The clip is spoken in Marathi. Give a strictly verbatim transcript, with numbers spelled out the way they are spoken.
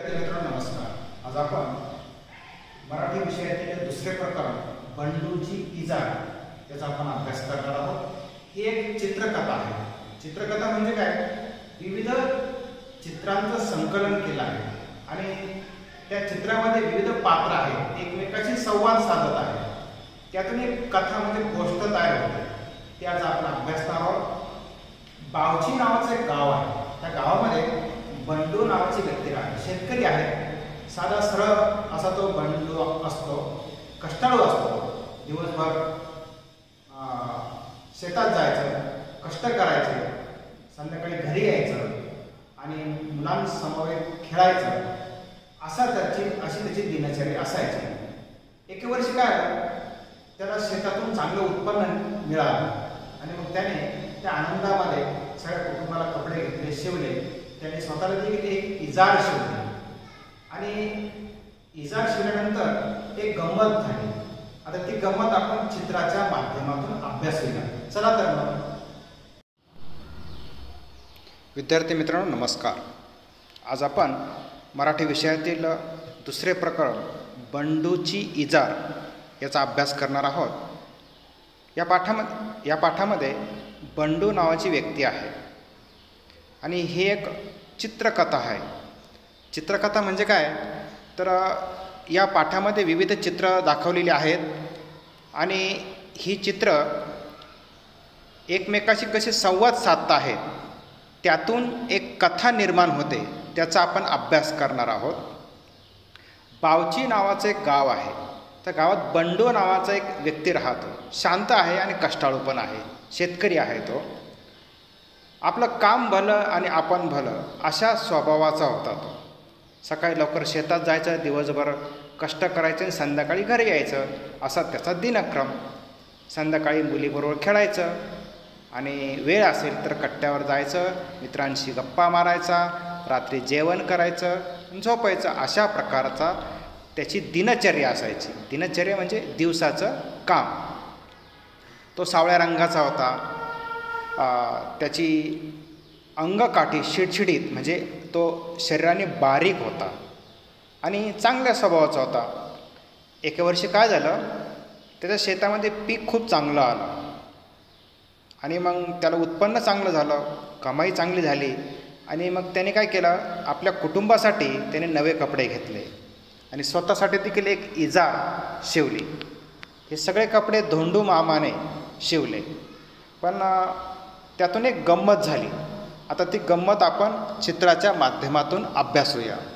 विद्यार्थी मित्रांनो नमस्कार. आज आपण मराठी विषयातील दुसरे प्रकरण बंडूची इजार याचा आपण अभ्यास करणार आहोत. ही एक चित्रकथा आहे. चित्रकथा म्हणजे काय? विविध चित्रांचं संकलन केलं आहे आणि त्या चित्रामध्ये विविध पात्र आहेत, एकमेकांशी संवाद साधत आहेत. त्यातून एक कथा म्हणजे गोष्ट तयार होते. त्याचा आपण अभ्यास करणार आहोत. बावची नावाचं एक गाव आहे. त्या गावामध्ये बंडू नावाची व्यक्ती राहते. शेतकरी आहे. साधा सरळ असा तो बंडू असतो. कष्टाळू असतो. दिवसभर शेतात जायचं, कष्ट करायचे, संध्याकाळी घरी यायचं आणि मुलांसमवेत खेळायचं. असा त्याची अशी त्याची दिनचर्या असायची. एके वर्षी काय त्याला शेतातून चांगलं उत्पन्न मिळालं आणि मग त्याने त्या आनंदामध्ये सगळ्या कुटुंबाला कपडे घेतले, शिवले. त्याने स्वतःला देखील एक इजार शिवली आणि इजार शिवल्यानंतर एक गंमत झाली. आता ती गंमत आपण चित्राच्या माध्यमातून अभ्यासूया. चला तर मग. विद्यार्थी मित्रांनो नमस्कार. आज आपण मराठी विषयातील दुसरे प्रकरण बंडूची इजार याचा अभ्यास करणार आहोत. या पाठामध्ये या पाठामध्ये बंडू नावाची व्यक्ती आहे आणि ही एक चित्रकथा आहे. चित्रकथा म्हणजे काय तर या पाठामध्ये विविध चित्र दाखवलेली आहेत आणि ही चित्र एकमेकाशी कसे संवाद साधता आहेत त्यातून एक कथा निर्माण होते. त्याचा आपण अभ्यास करणार आहोत. बावची नावाचं एक गाव आहे. त्या गावात बंडू नावाचा एक व्यक्ती राहतो. शांत आहे आणि कष्टाळू पण आहे. शेतकरी आहे तो. आपलं काम भलं आणि आपण भलं अशा स्वभावाचा होता तो. सकाळी लवकर शेतात जायचं, दिवसभर कष्ट करायचे आणि संध्याकाळी घरी यायचं असा त्याचा दिनक्रम. संध्याकाळी मुलीबरोबर खेळायचं आणि वेळ असेल तर कट्ट्यावर जायचं, मित्रांशी गप्पा मारायचा, रात्री जेवण करायचं आणि झोपायचं. अशा प्रकारचा त्याची दिनचर्या असायची. दिनचर्या म्हणजे दिवसाचं काम. तो सावळ्या रंगाचा होता. त्याची अंगकाठी शिडशिडीत म्हणजे तो शरीराने बारीक होता आणि चांगल्या स्वभावाचा होता. एके वर्षी काय झालं, त्याच्या शेतामध्ये पीक खूप चांगलं आलं आणि मग त्याला उत्पन्न चांगलं झालं, कमाई चांगली झाली आणि मग त्याने काय केलं, आपल्या कुटुंबासाठी त्याने नवे कपडे घेतले आणि स्वतःसाठी देखील एक इजार शिवली. हे सगळे कपडे धोंडू मामाने शिवले. पण त्यातून एक गंमत झाली. आता ती गंमत आपण चित्राच्या माध्यमातून अभ्यासूया.